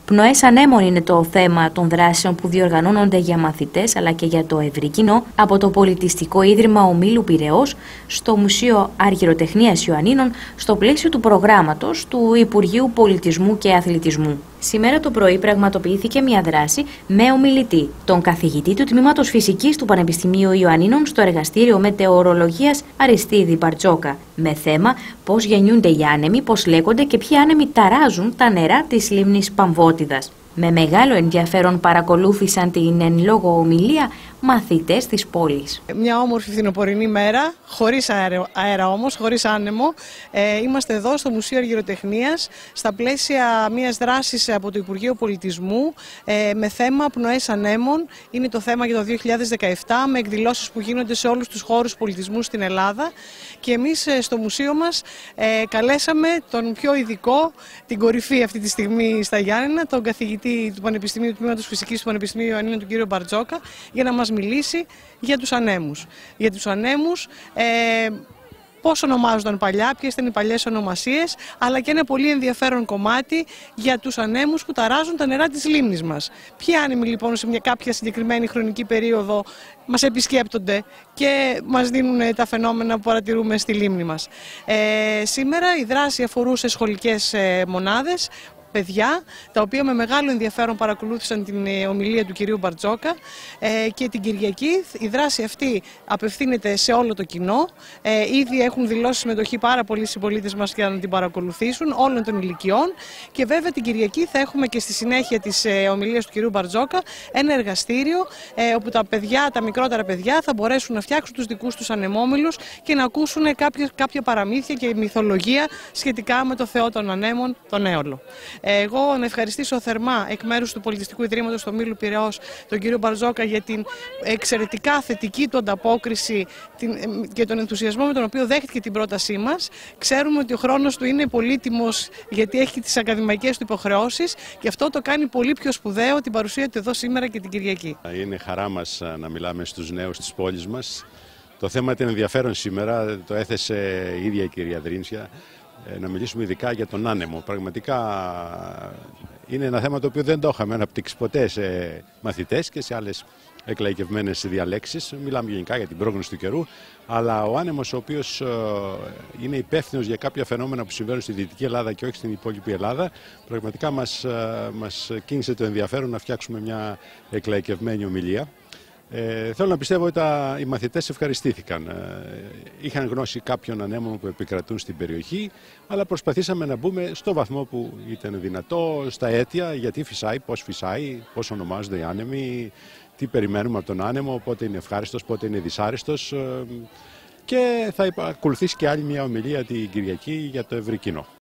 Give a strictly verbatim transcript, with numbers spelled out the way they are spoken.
Πνοές ανέμων είναι το θέμα των δράσεων που διοργανώνονται για μαθητές αλλά και για το ευρύ κοινό από το Πολιτιστικό Ίδρυμα Ομίλου Πειραιώς στο Μουσείο Αργυροτεχνίας Ιωαννίνων στο πλαίσιο του προγράμματος του Υπουργείου Πολιτισμού και Αθλητισμού. Σήμερα το πρωί πραγματοποιήθηκε μια δράση με ομιλητή, τον καθηγητή του Τμήματος Φυσικής του Πανεπιστημίου Ιωαννίνων στο Εργαστήριο Μετεωρολογίας Αριστίδη Μπαρτζόκα, με θέμα πώς γεννιούνται οι άνεμοι, πώς λέγονται και ποιοι άνεμοι ταράζουν τα νερά της λίμνης Παμβότιδας. Με μεγάλο ενδιαφέρον παρακολούθησαν την εν λόγω ομιλία μαθητές της πόλης. Μια όμορφη φθινοπορεινή μέρα, χωρίς αέρα, αέρα όμως, χωρίς άνεμο. Ε, είμαστε εδώ στο Μουσείο Αργυροτεχνίας, στα πλαίσια μιας δράσης από το Υπουργείο Πολιτισμού ε, με θέμα πνοές ανέμων. Είναι το θέμα για το δύο χιλιάδες δεκαεπτά, με εκδηλώσεις που γίνονται σε όλους τους χώρους πολιτισμού στην Ελλάδα. Και εμείς ε, στο μουσείο μας ε, καλέσαμε τον πιο ειδικό, την κορυφή αυτή τη στιγμή στα Γιάννενα, τον καθηγητή του Πανεπιστημίου, του Τμήματος Φυσικής του Πανεπιστημίου Ιωαννίνων, τον κύριο Μπαρτζόκα, για να μας μιλήσει για τους ανέμους. Για τους ανέμους, ε, πώς ονομάζονταν παλιά, ποιες ήταν οι παλιές ονομασίες, αλλά και ένα πολύ ενδιαφέρον κομμάτι για τους ανέμους που ταράζουν τα νερά της λίμνης μας. Ποιοι άνεμοι λοιπόν σε μια κάποια συγκεκριμένη χρονική περίοδο μας επισκέπτονται και μας δίνουν τα φαινόμενα που παρατηρούμε στη λίμνη μας. Ε, σήμερα η δράση αφορούσε σχολικές ε, μονάδες, παιδιά, τα οποία με μεγάλο ενδιαφέρον παρακολούθησαν την ομιλία του κυρίου Μπαρτζόκα ε, και την Κυριακή η δράση αυτή απευθύνεται σε όλο το κοινό. Ε, ήδη έχουν δηλώσει συμμετοχή πάρα πολλοί συμπολίτες μας για να την παρακολουθήσουν, όλων των ηλικιών, και βέβαια την Κυριακή θα έχουμε και στη συνέχεια της ε, ομιλίας του κυρίου Μπαρτζόκα ένα εργαστήριο ε, όπου τα παιδιά, τα μικρότερα παιδιά θα μπορέσουν να φτιάξουν τους δικούς τους ανεμόμυλους και να ακούσουν κάποια, κάποια παραμύθια και μυθολογία σχετικά με το Θεό των Ανέμων, τον Έολο. Εγώ να ευχαριστήσω θερμά εκ μέρους του Πολιτιστικού Ιδρύματος του Ομίλου Πειραιώς τον κύριο Μπαρτζόκα για την εξαιρετικά θετική του ανταπόκριση και τον ενθουσιασμό με τον οποίο δέχτηκε την πρότασή μας. Ξέρουμε ότι ο χρόνος του είναι πολύτιμος γιατί έχει τις ακαδημαϊκές του υποχρεώσεις και αυτό το κάνει πολύ πιο σπουδαίο την παρουσία του εδώ σήμερα και την Κυριακή. Είναι χαρά μας να μιλάμε στους νέους της πόλης μας. Το θέμα ήταν ενδιαφέρον σήμερα, το έθεσε η ίδια η κυρία Δρίνσια. Να μιλήσουμε ειδικά για τον άνεμο. Πραγματικά είναι ένα θέμα το οποίο δεν το είχαμε αναπτύξει ποτέ σε μαθητές και σε άλλες εκλαϊκευμένες διαλέξεις. Μιλάμε γενικά για την πρόγνωση του καιρού, αλλά ο άνεμος, ο οποίος είναι υπεύθυνος για κάποια φαινόμενα που συμβαίνουν στη Δυτική Ελλάδα και όχι στην υπόλοιπη Ελλάδα, πραγματικά μας, μας κίνησε το ενδιαφέρον να φτιάξουμε μια εκλαϊκευμένη ομιλία. Ε, θέλω να πιστεύω ότι τα, οι μαθητές ευχαριστήθηκαν. Ε, είχαν γνώση κάποιων ανέμων που επικρατούν στην περιοχή, αλλά προσπαθήσαμε να μπούμε στο βαθμό που ήταν δυνατό, στα αίτια, γιατί φυσάει, πώς φυσάει, πώς ονομάζονται οι άνεμοι, τι περιμένουμε από τον άνεμο, πότε είναι ευχάριστος, πότε είναι δυσάρεστος. Ε, και θα ακολουθήσει και άλλη μια ομιλία την Κυριακή για το ευρύ κοινό.